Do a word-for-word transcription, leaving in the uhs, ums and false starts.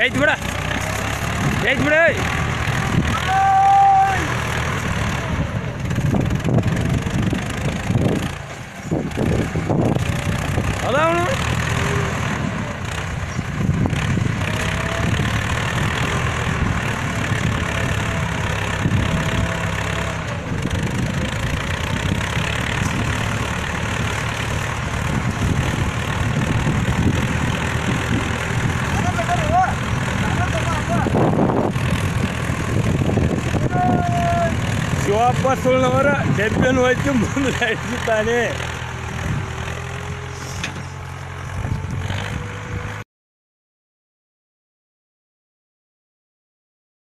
ಐತಿ ಬಿಡ ಐತಿ ಬಿಡ ಅದಾವನು ಶಿವಪ್ಪ ಸುಳ್ನವರ ಡಬ್ಬಿಯನ್ನು ಹೋಯ್ತು ಮುಂದೆ ಇಡ್ತಾನೆ.